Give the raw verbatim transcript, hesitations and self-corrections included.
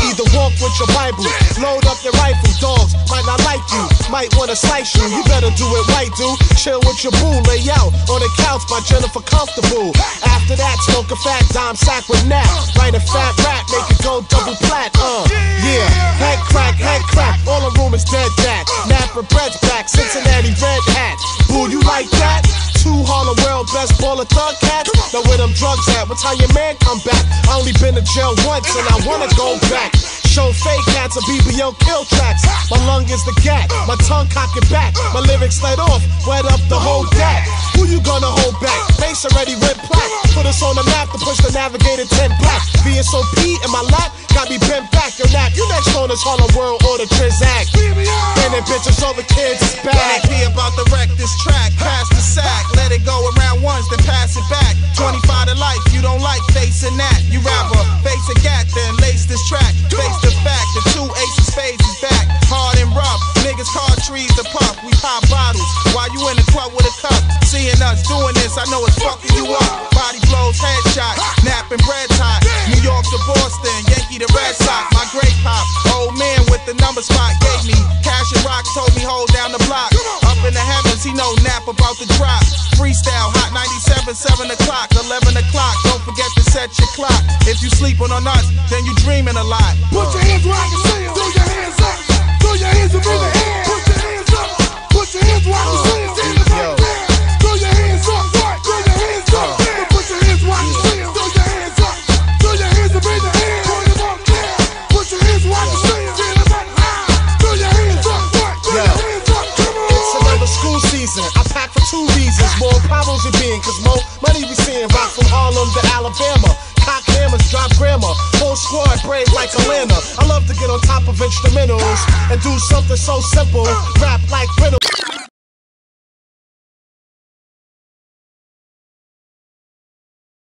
either walk with your Bible, load up your rifle. Dogs might not like you, might wanna slice you. You better do it right, dude. Chill with your boo, lay out on the couch by Jennifer Comfortable. After that, smoke a fat dime sack with nap. Write a fat rap, make it go double plat. Uh, yeah, head crack, head crack. All the room is dead, that. Napa bread's back, Cincinnati red hat. Boo, you like that? Two Harlem World best baller thug cats. Now where them drugs at? What time your man come back? I only been to jail once and I wanna go back. Show fake cats a B B O kill tracks. My lung is the gat, my tongue cock it back. My lyrics let off, wet up the whole gat. Who you gonna hold back? Face already went black. Put us on the map to push the Navigator ten black. V S O P in my lap, got me bent back. Your nap, you next on this Harlem World or the Trizac. And then bitches over kids is back. Be about to wreck this track, pass the sack. Let it go around once, then pass it back. twenty-five to life, you don't like facing that. You rather face a gat, then lace this track. Face the fact, the two ace of spades is back. Hard and rough, niggas call trees to puff. We pop bottles while you in the club with a cup. Seeing us doing this, I know it's fucking you up. Body blows, headshot, napping bread hot. New York to Boston, Yankee to Red Sox. My great pop, old man with the number spot gave me cash and rock, told me hold down the block. Up in the heavens, he know nap about to drop. Freestyle, hot ninety-seven, seven o'clock, eleven o'clock. Don't forget to set your clock. If you sleeping on us, then you dreaming a lot. Put your hands where I can see 'em. Throw your hands up. Throw your hands up in the air. Put your hands up. Put your hands where I can see 'em. Stand up right there. Throw your hands up. Throw your hands up. Put your hands where I can see 'em. Throw your hands up. Throw your hands up in the air. Put them up there. Put your hands where I can see 'em. Stand up right high. Throw your hands up. Throw your hands up. Come on. It's another school season. I pack for two reasons. More problems it being, cause more money we seeing. Rock from Harlem to Alabama. Cock hammers, drop grammar. Whole squad brave like Atlanta. I love to get on top of instrumentals and do something so simple. Rap like riddle.